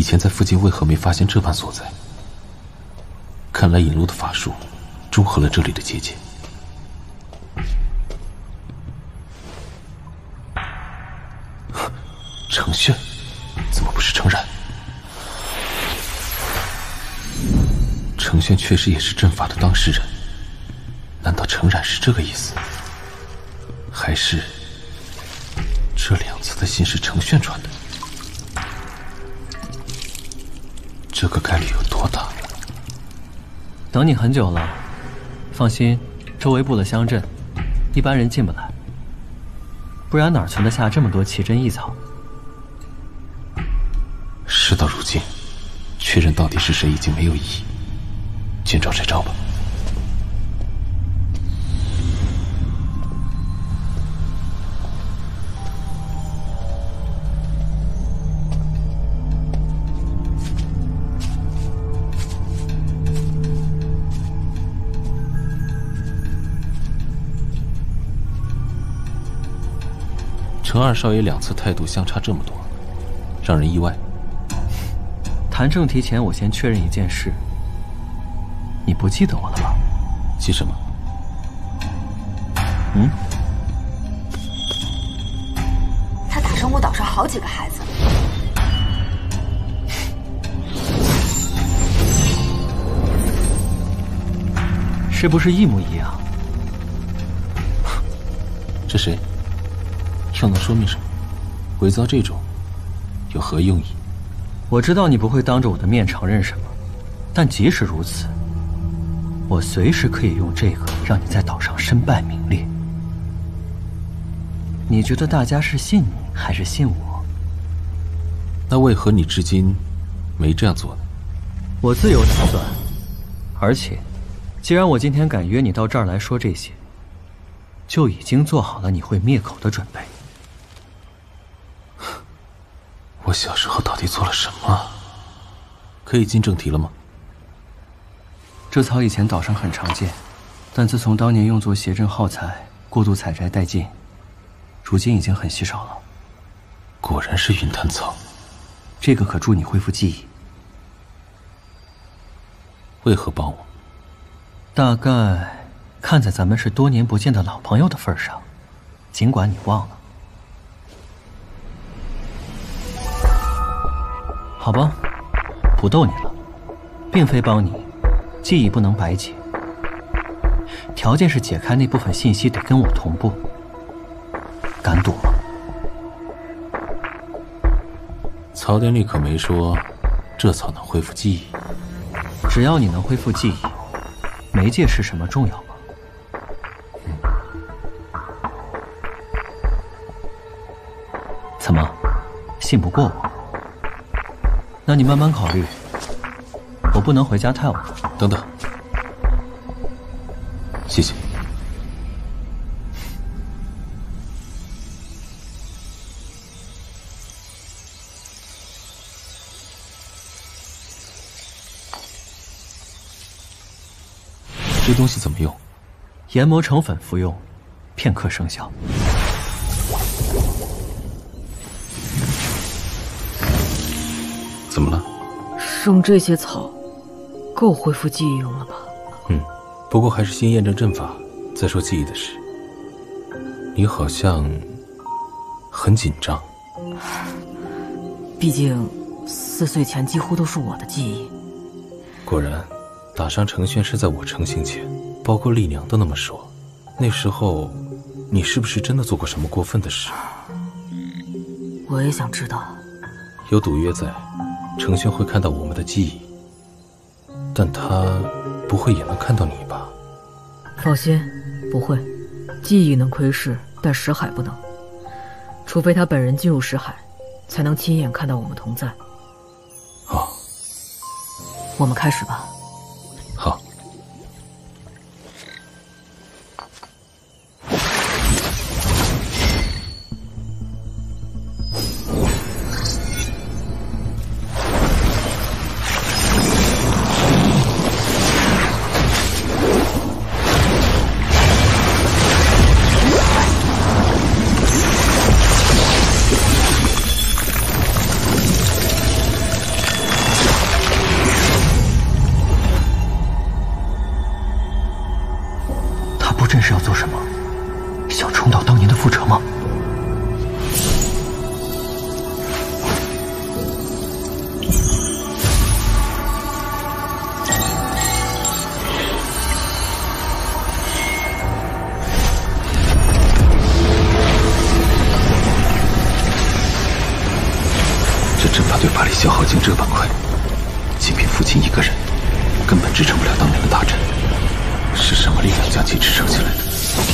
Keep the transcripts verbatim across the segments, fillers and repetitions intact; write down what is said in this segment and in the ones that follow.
前在附近为何没发现这般所在？看来引路的法术中和了这里的结界。程轩，怎么不是程然？程轩确实也是阵法的当事人，难道程然是这个意思？还是这两次的信是程轩传的？这个概率有多大？ 等你很久了，放心，周围布了乡镇，一般人进不来，不然哪存得下这么多奇珍异草？ 事到如今，确认到底是谁已经没有意义，见招拆招吧。程二少爷两次态度相差这么多，让人意外。 谈正题前，我先确认一件事：你不记得我了吧？ 记什么？ 嗯？ 他打伤我岛上好几个孩子。 是不是一模一样？ 这谁？又能说明什么？伪造这种有何用意？ 我知道你不会当着我的面承认什么，但即使如此，我随时可以用这个让你在岛上身败名裂。你觉得大家是信你还是信我？ 那为何你至今没这样做呢？ 我自有打算，而且，既然我今天敢约你到这儿来说这些，就已经做好了你会灭口的准备。 我小时候到底做了什么？可以进正题了吗？ 这草以前岛上很常见，但自从当年用作邪阵耗材，过度采摘殆尽，如今已经很稀少了。 果然是云潭草。 这个可助你恢复记忆。 为何帮我？ 大概看在咱们是多年不见的老朋友的份上，尽管你忘了。好吧，不逗你了，并非帮你，记忆不能白解，条件是解开那部分信息得跟我同步。敢赌吗？ 曹典里可没说这草能恢复记忆。 只要你能恢复记忆，媒介是什么重要吗？ 嗯。 怎么，信不过我？那你慢慢考虑，我不能回家太晚。 等等，谢谢。这东西怎么用？ 研磨成粉服用，片刻生效。 怎么了？ 生这些草，够恢复记忆用了吧？ 嗯，不过还是先验证阵法，再说记忆的事。你好像很紧张。 毕竟四岁前几乎都是我的记忆。 果然，打伤程轩是在我成型前，包括丽娘都那么说。那时候，你是不是真的做过什么过分的事？ 我也想知道。 有赌约在。程轩会看到我们的记忆，但他不会也能看到你吧？ 放心，不会。记忆能窥视，但识海不能。除非他本人进入识海，才能亲眼看到我们同在。 哦， 我们开始吧。 好。 阵是要做什么？想重蹈当年的覆辙吗？ 这阵法对法力消耗竟这般快，仅凭父亲一个人，根本支撑不了当年的大阵。是什么力量将其支撑起来的？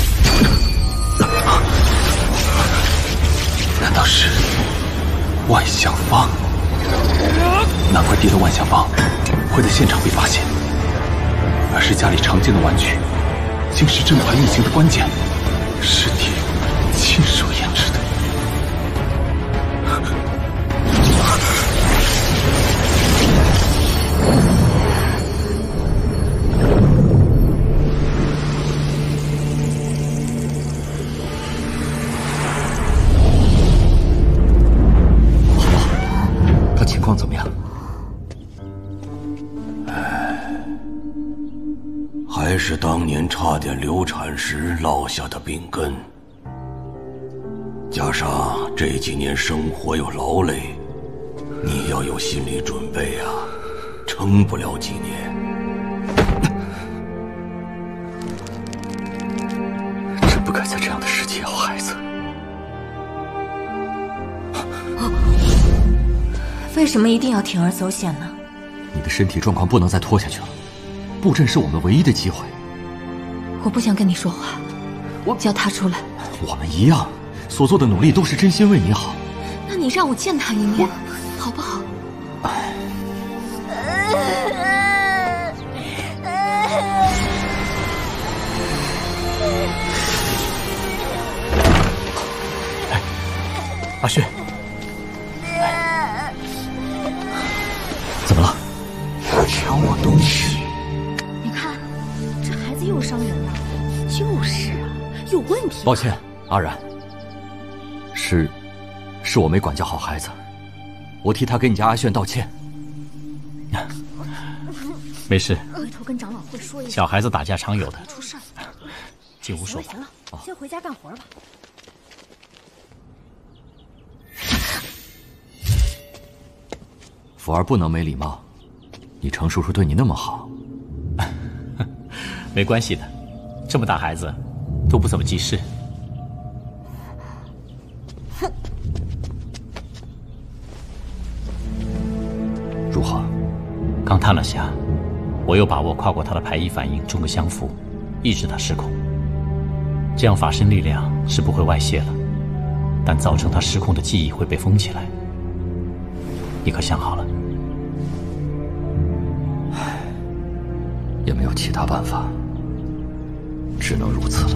难道是万象方？难怪爹的万象方会在现场被发现，而是家里常见的玩具，竟是阵法运行的关键。是爹亲手研制的。 情况怎么样？ 还是当年差点流产时落下的病根，加上这几年生活又劳累，你要有心理准备啊，撑不了几年。 真不该在这样的时期要孩子。 为什么一定要铤而走险呢？ 你的身体状况不能再拖下去了，布阵是我们唯一的机会。 我不想跟你说话，我叫他出来。 我们一样，所做的努力都是真心为你好。 那你让我见他一面，好不好？ 哎，阿旭。怎么了？ 抢我东西！你看，这孩子又伤人了。就是啊，有问题。 抱歉，阿然，是，是我没管教好孩子，我替他跟你家阿炫道歉。 没事， 回头跟长老会说一下。 小孩子打架常有的， 出事儿。 进屋说吧。 行了，行了，先回家干活吧。 福儿不能没礼貌，你程叔叔对你那么好。 没关系的，这么大孩子都不怎么记事。 如何？ 刚探了下，我有把握跨过他的排异反应，中个相符，抑制他失控。这样法身力量是不会外泄了，但造成他失控的记忆会被封起来。你可想好了？ 也没有其他办法，只能如此了。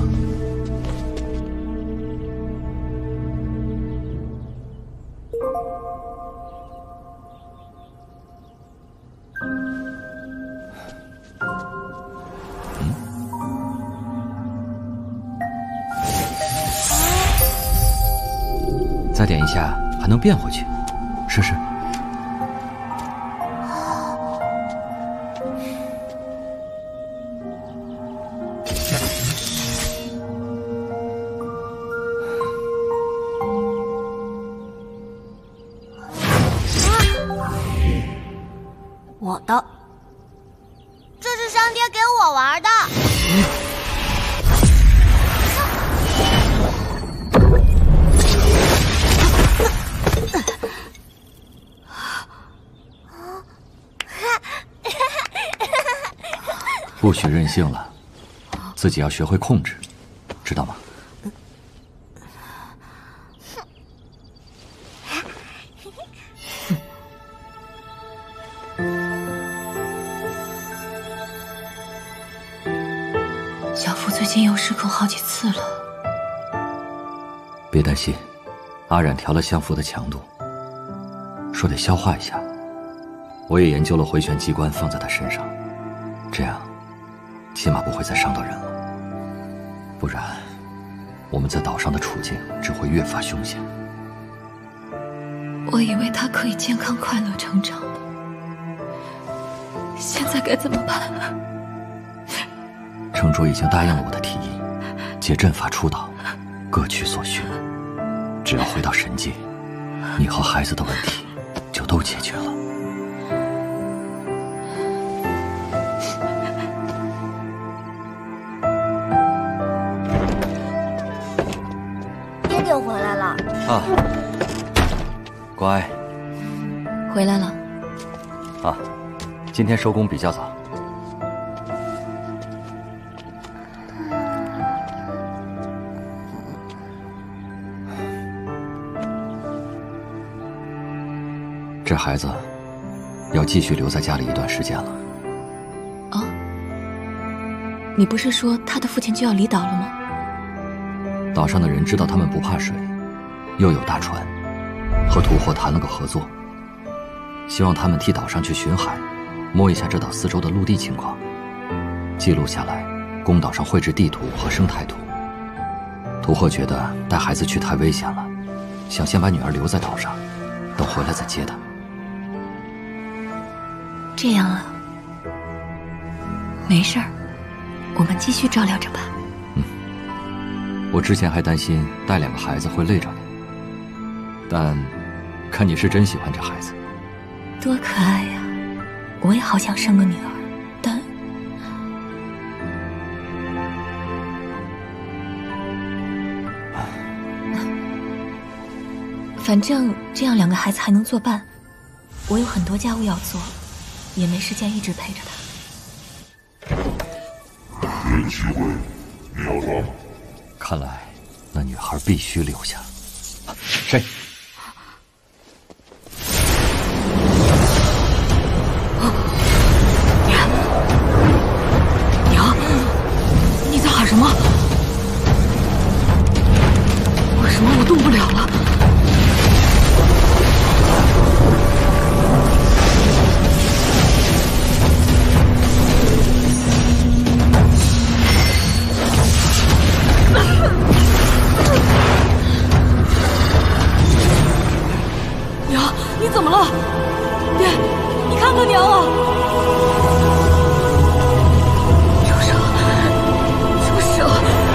嗯？再点一下，还能变回去，试试。 我的，这是上爹给我玩的。 不许任性了，自己要学会控制，知道吗？ 小福最近又失控好几次了。 别担心，阿冉调了相符的强度，说得消化一下。我也研究了回旋机关，放在他身上，这样起码不会再伤到人了。不然，我们在岛上的处境只会越发凶险。 我以为他可以健康快乐成长的，现在该怎么办？ 程卓已经答应了我的提议， 借阵法出岛，各取所需。只要回到神界，你和孩子的问题就都解决了。 爹爹回来了。 啊，乖。 回来了。 啊，今天收工比较早。这孩子要继续留在家里一段时间了。 哦，你不是说他的父亲就要离岛了吗？ 岛上的人知道他们不怕水，又有大船，和土货谈了个合作，希望他们替岛上去巡海，摸一下这岛四周的陆地情况，记录下来，供岛上绘制地图和生态图。土货觉得带孩子去太危险了，想先把女儿留在岛上，等回来再接她。 这样啊，没事儿，我们继续照料着吧。 嗯，我之前还担心带两个孩子会累着你，但看你是真喜欢这孩子。 多可爱呀！我也好想生个女儿，但反正这样两个孩子还能作伴。我有很多家务要做，也没时间一直陪着他。 有机会，你要抓吗？ 看来那女孩必须留下。谁？ 娘，娘，你在喊什么？为什么我动不了了？娘，你怎么了？爹，你看看娘啊！住手！住手！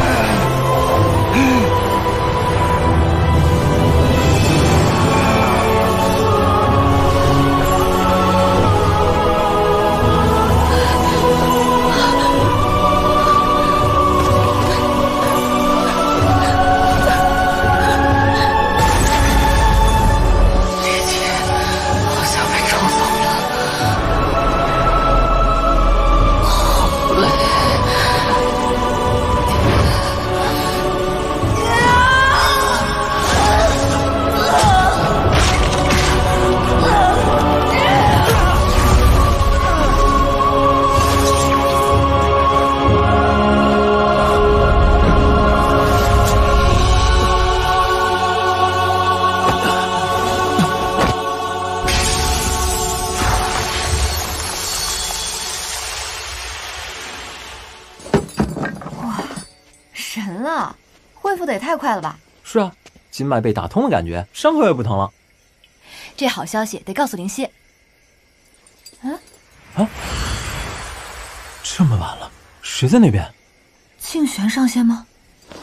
神了，恢复的也太快了吧！ 是啊，经脉被打通的感觉，伤口也不疼了。 这好消息得告诉灵犀。嗯， 啊，这么晚了，谁在那边？ 庆玄上仙吗？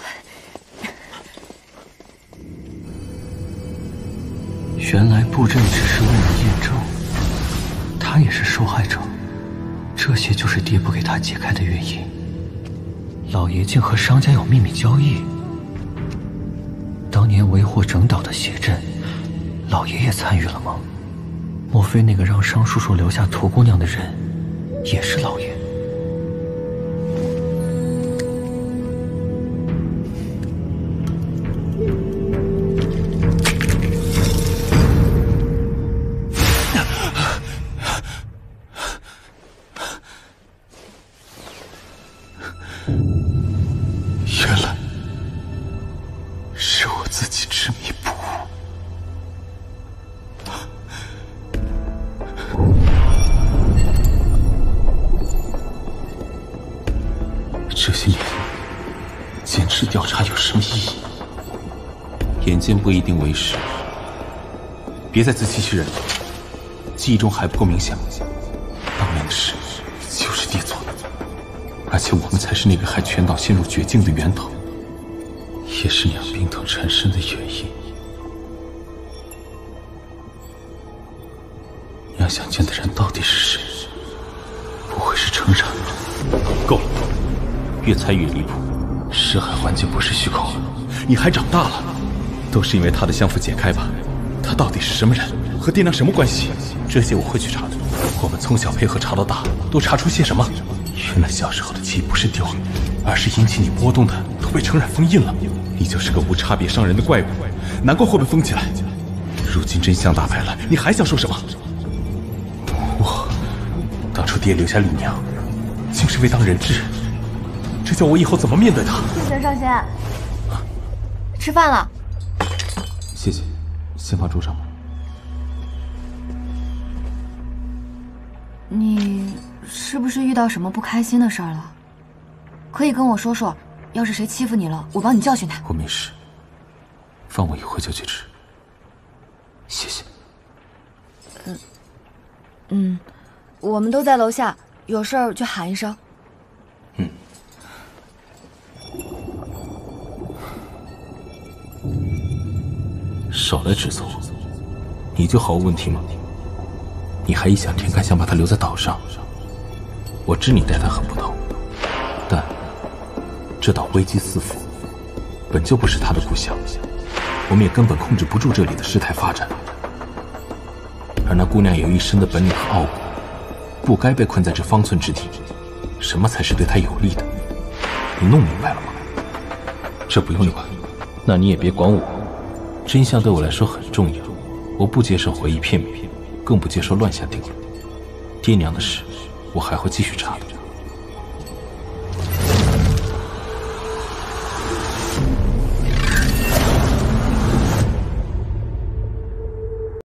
原来布阵只是为了验证，他也是受害者，这些就是爹不给他解开的原因。老爷竟和商家有秘密交易，当年为祸整岛的邪阵，老爷也参与了吗？莫非那个让商叔叔留下屠姑娘的人，也是老爷？ 原来是我自己执迷不悟。这些年坚持调查有什么意义？眼见不一定为实，别再自欺欺人了。记忆中还不够明显吗？当年的事就是爹做的，而且我们才是那个害全岛陷入绝境的源头。 也是娘病痛缠身的原因。娘想见的人到底是谁？不会是程冉吧？ 够了，越猜越离谱。 识海环境不是虚构， 你还长大了，都是因为他的相符解开吧？他到底是什么人？和爹娘什么关系？这些我会去查的。我们从小配合查到大，都查出些什么？ 原来小时候的记忆不是丢了，而是引起你波动的都被程冉封印了。 你就是个无差别伤人的怪物，难怪会被封起来。如今真相大白了，你还想说什么？ 我当初爹留下丽娘，竟是为当人质，这叫我以后怎么面对他？ 谢谢少仙，吃饭了。 谢谢，先放桌上吧。 你是不是遇到什么不开心的事儿了？可以跟我说说，要是谁欺负你了，我帮你教训他。 我没事，放我一会就去吃。谢谢。 嗯嗯，我们都在楼下，有事儿就喊一声。 嗯。少来指责我，你就毫无问题吗？你还异想天开想把他留在岛上，我知你待他很不同，但这岛危机四伏，本就不是他的故乡，我们也根本控制不住这里的事态发展。而那姑娘有一身的本领和傲骨，不该被困在这方寸之地。什么才是对她有利的？你弄明白了吗？这不用你管，那你也别管我。真相对我来说很重要，我不接受回忆片面，更不接受乱下定论。爹娘的事，我还会继续查的。